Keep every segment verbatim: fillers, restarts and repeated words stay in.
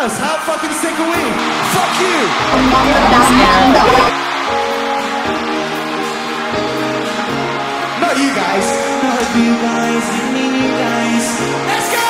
us. How fucking sick are we? Fuck you. Not you guys. Not you guys. I mean you guys. Let's go.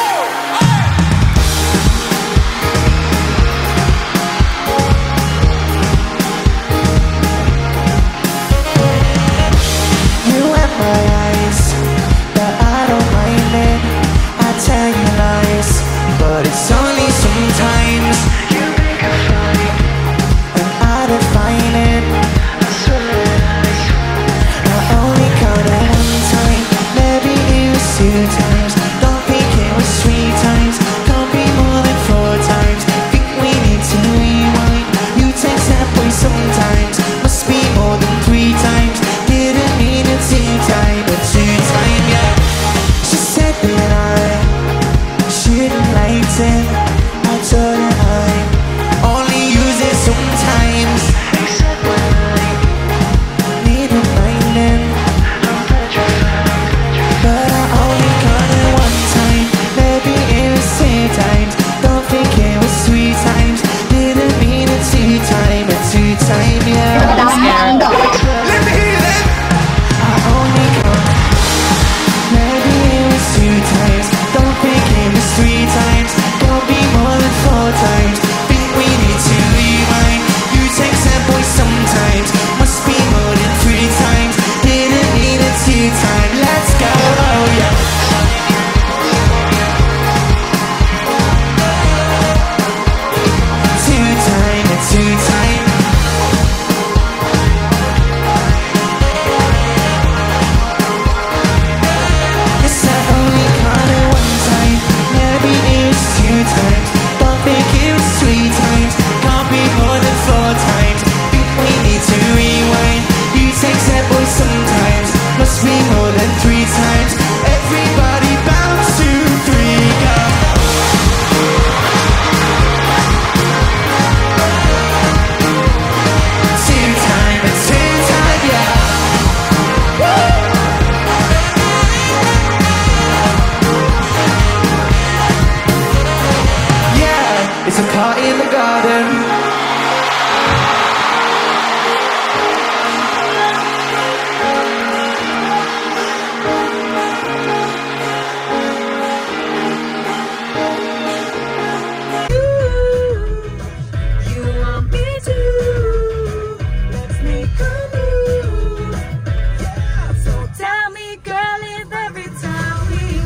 You have my eyes, but I don't mind it. I tell you lies, but it's only sometimes. You make a fight, and I define it. I swear it. I only counted one time, maybe it was two times. Don't think it was three times, can't be more than four times. Think we need to rewind. You take that way sometimes, must be more than three times. Didn't mean it two time, but two time, yeah. She said that I shouldn't like it. I told her I